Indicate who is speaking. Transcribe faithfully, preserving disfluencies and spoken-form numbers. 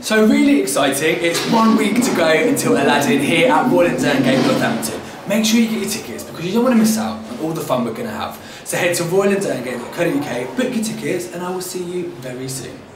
Speaker 1: So really exciting, it's one week to go until Aladdin here at Royal Derngate, Northampton. Make sure you get your tickets because you don't want to miss out on all the fun we're going to have. So head to royal derngate dot co dot U K, book your tickets and I will see you very soon.